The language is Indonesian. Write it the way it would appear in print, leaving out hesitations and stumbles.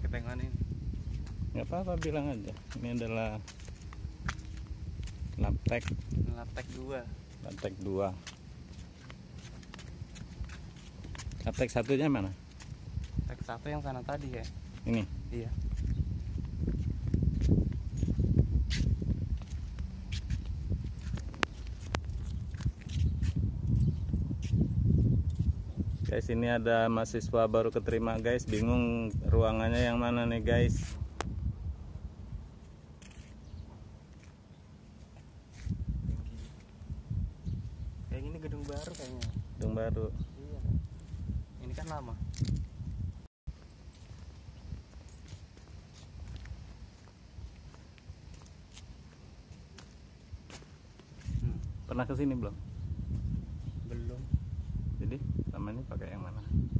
ketengan ini. Nggak apa-apa, bilang aja. Ini adalah laptek. Laptek 2. Laptek 2. Laptek satunya mana? Laptek 1 yang sana tadi ya. Ini. Iya. Guys, ini ada mahasiswa baru keterima guys, bingung ruangannya yang mana nih guys. Kayak ini gedung baru kayaknya. Gedung baru. Iya. Ini kan lama. Pernah kesini belum? Belum. Jadi sama ini pakai yang mana?